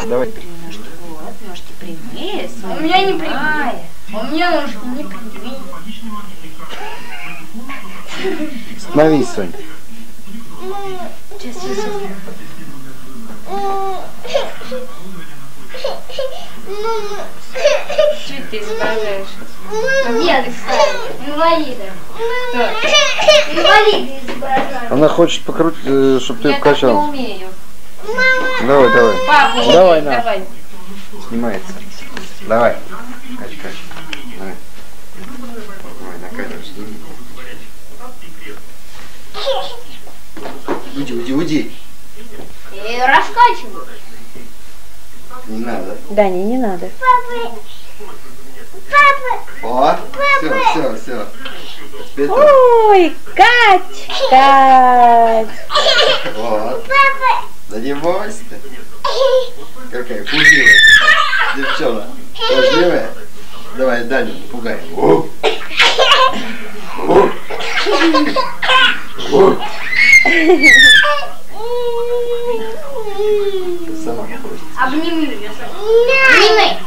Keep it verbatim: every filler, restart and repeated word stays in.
Давай. Ножки, вот, ножки прямые. У меня не прямые. У меня ножки не прямые. Становись, Сонь. Сейчас, сейчас, сейчас. Что ты изображаешь? Нет, инвалида. Инвалида изображаю. Она хочет покрутить, чтобы ты Я так не качал. умею. Давай, давай. Папа, Давай, на. давай. Снимается. Давай. Кач, кач. Давай. Давай, на камеру сними. Уйди, уйди, уйди. И раскачиваю. Не надо. Дани, не надо. Папа. Папа. О, все, все, все. Это, Ой, Кать, Кать. вот. Папа. Да не бойся ты. Какая пугливая. Девчонка. Пугливая. Давай, Даню, пугай. О. О. О. Сама хочет. Обними ее. Обними.